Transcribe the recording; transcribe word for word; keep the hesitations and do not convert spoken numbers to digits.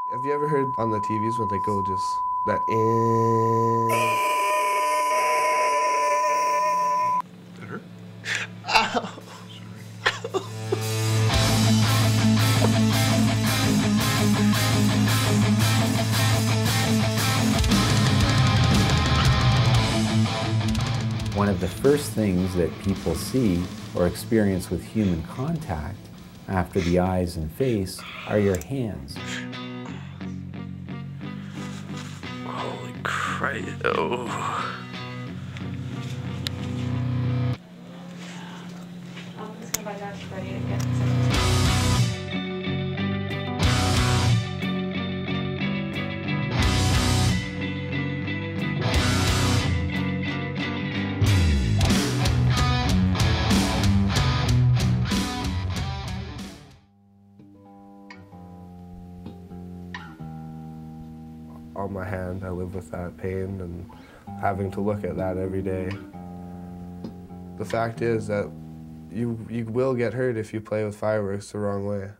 Have you ever heard on the T Vs when they go just that in? That hurt? Ow! One of the first things that people see or experience with human contact after the eyes and face are your hands. Holy Christ. Oh. I'm just gonna buy that ready to get some. On my hand, I live with that pain and having to look at that every day. The fact is that you, you will get hurt if you play with fireworks the wrong way.